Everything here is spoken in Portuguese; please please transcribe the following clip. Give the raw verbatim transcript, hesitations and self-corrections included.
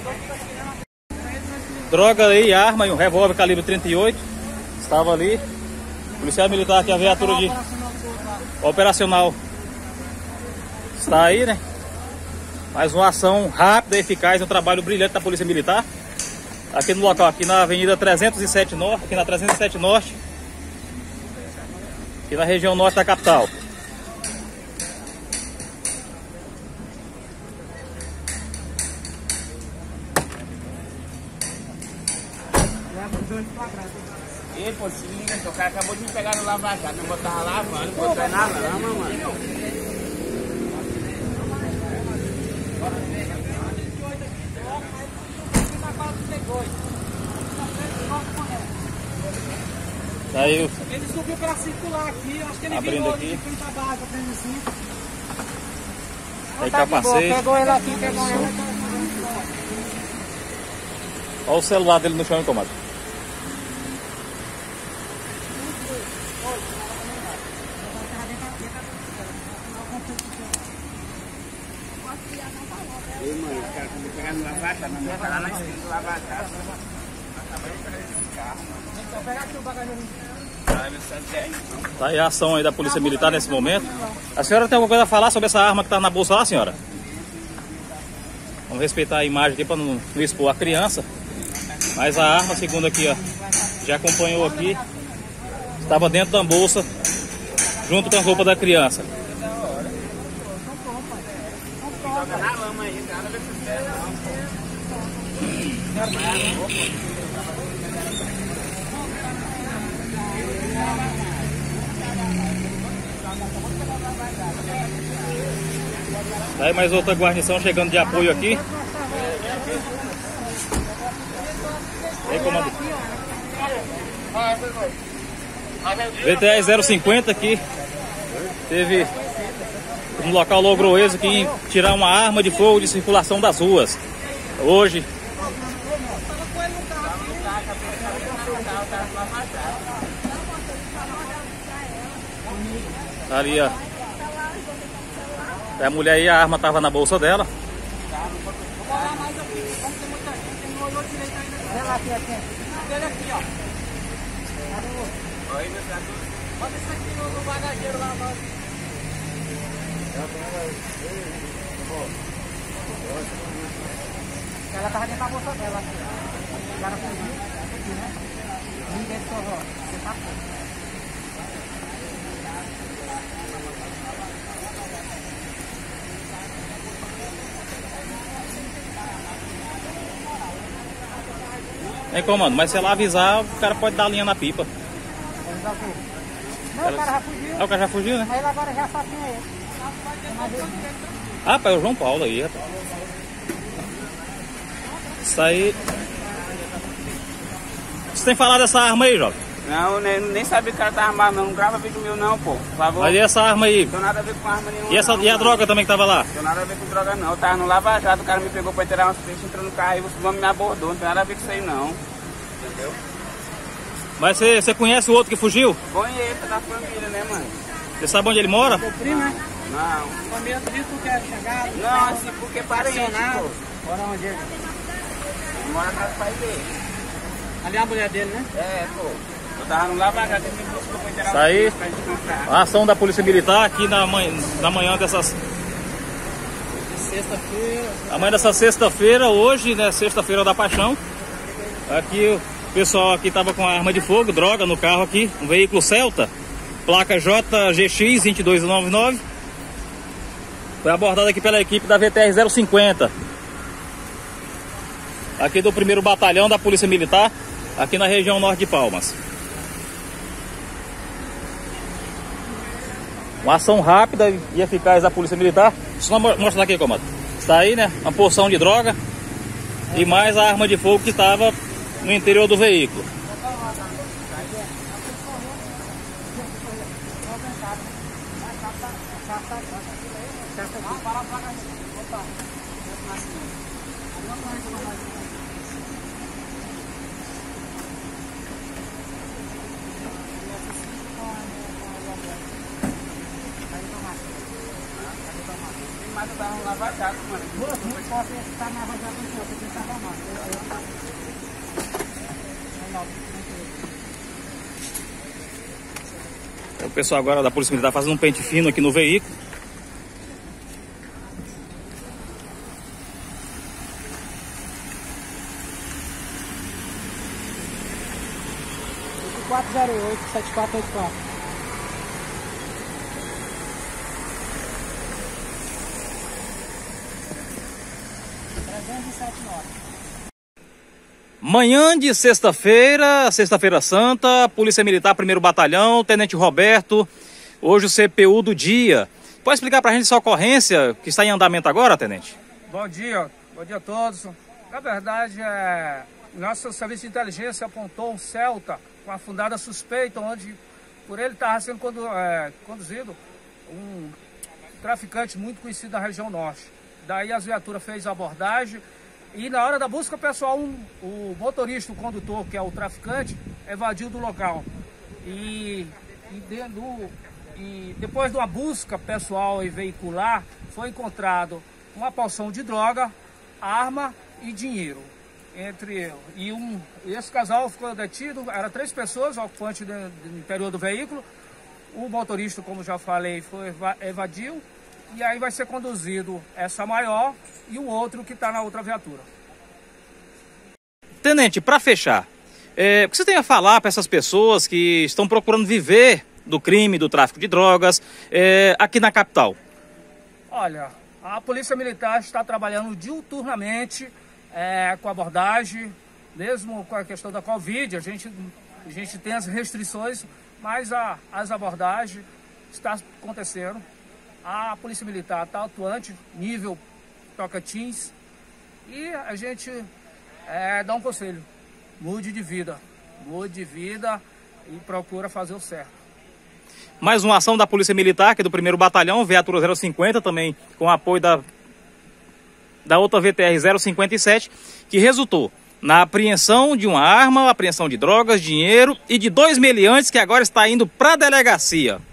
Droga aí, arma e um revólver calibre trinta e oito. Estava ali. Policial militar aqui, a viatura de operacional está aí, né? Mais uma ação rápida e eficaz, um trabalho brilhante da Polícia Militar. Aqui no local, aqui na Avenida trezentos e sete Norte, aqui na trezentos e sete Norte, aqui na região norte da capital. Ei, pô, se liga, o cara acabou de me pegar no lava-jato, não botava lavando, pô, tu é na lama, mano. Tá aí o... Ele subiu pra circular aqui, acho que ele abrindo virou aqui. de frente a barra, fazendo assim. Tem Tá de boa, capacete. pegou ele aqui, pegou ele. Olha o celular dele no chão, comando. Ei, mano, os caras me pegaram no lava-jato, não ia parar na esquina do lava-jato. Acabei de pegar esse carro, mano. Vou pegar aqui o bagageiro. Tá aí a ação aí da Polícia Militar nesse momento. A senhora tem alguma coisa a falar sobre essa arma que tá na bolsa lá, senhora? Vamos respeitar a imagem aqui para não, não expor a criança. Mas a arma, segundo aqui, ó, já acompanhou aqui, estava dentro da bolsa, junto com a roupa da criança. Joga na lama aí, cara, vê se você Tá aí mais outra guarnição chegando de apoio aqui. E aí, comando. V T R zero cinquenta aqui. Teve um local logrou êxito aqui em tirar uma arma de fogo de circulação das ruas. Hoje. Tá ali, ó. A mulher aí, a arma tava na bolsa dela. Ele aqui, ó. Bota isso aqui no bagageiro lá, mano. Ela tava dentro da bolsa dela. O cara fugiu. Aqui, né? Ninguém sobrou. Você tá fora. Hein, comando, mas se ela avisar, o cara pode dar a linha na pipa. Não, ela... o cara já fugiu. Ah, o cara já fugiu, né? Mas ele agora já assassina ele. Ah, pai, é o João Paulo aí, rapaz. Isso aí. Você tem falado dessa arma aí, jovem? Não, nem, nem sabia que o cara tava armado, não. Não grava vídeo meu, não, pô. Por favor. Mas e essa arma aí? Não tem nada a ver com arma nenhuma. E, essa, não, e a não. droga também que tava lá? Não tem nada a ver com droga, não. Eu tava no lava-jato, o cara me pegou pra tirar umas peixes, entrou no carro e o homem me abordou. Não tem nada a ver com isso aí, não. Entendeu? Mas você, você conhece o outro que fugiu? Conheço da família, né, mano? Você sabe onde ele mora? Seu primo, né? Não. Família tudo isso que é chegado. Não, assim, porque parente, pô. Bora onde ele? Eu moro atrás do pai dele. Ali é a mulher dele, né? É, pô. Eu tava no lava-jato, ele me buscou pra tirar Isso aí. umas peixes pra encontrar. A ação da Polícia Militar aqui na manhã, na manhã dessas... Sexta-feira. Amanhã dessa sexta-feira, hoje, né? Sexta-feira da Paixão. Aqui o pessoal aqui tava com a arma de fogo, droga no carro aqui. Um veículo Celta, placa J G X dois dois nove nove. Foi abordado aqui pela equipe da V T R zero cinquenta. Aqui do primeiro Batalhão da Polícia Militar, aqui na região norte de Palmas. Uma ação rápida e eficaz da Polícia Militar. Deixa eu mostrar aqui, comando. Está aí, né? Uma porção de droga e mais a arma de fogo que estava no interior do veículo. Mas eu tava Lava Jato, mano. Duas mil fotos que está na Lava Jato, você tem que arrumar. O pessoal agora da Polícia Militar fazendo um pente fino aqui no veículo. quatro zero oito, sete quatro oito quatro. trezentos e setenta e nove. Manhã de sexta-feira, sexta-feira santa, Polícia Militar, primeiro Batalhão, Tenente Roberto, hoje o C P U do dia. Pode explicar pra gente essa ocorrência que está em andamento agora, Tenente? Bom dia, bom dia a todos. Na verdade, é, nosso serviço de inteligência apontou um Celta com a fundada suspeita, onde por ele estava sendo condu é, conduzido um traficante muito conhecido da região norte. Daí as viaturas fez a abordagem e na hora da busca pessoal, um, o motorista, o condutor, que é o traficante, evadiu do local. E, e, dentro, e depois de uma busca pessoal e veicular, foi encontrado uma porção de droga, arma e dinheiro. Entre e um esse casal ficou detido, eram três pessoas, ocupantes do, do interior do veículo. O motorista, como já falei, foi evadiu e aí vai ser conduzido essa maior e o outro que está na outra viatura. Tenente, para fechar, é, o que você tem a falar para essas pessoas que estão procurando viver do crime, do tráfico de drogas, é, aqui na capital? Olha, a Polícia Militar está trabalhando diuturnamente é, com abordagem, mesmo com a questão da Covid, a gente, a gente tem as restrições, mas a, as abordagens estão acontecendo. A Polícia Militar está atuante, nível Tocantins, e a gente é, dá um conselho: mude de vida, mude de vida e procura fazer o certo. Mais uma ação da Polícia Militar, que é do primeiro Batalhão, viatura zero cinquenta, também com apoio da, da outra V T R zero cinquenta e sete, que resultou na apreensão de uma arma, apreensão de drogas, dinheiro e de dois meliantes que agora está indo para a delegacia.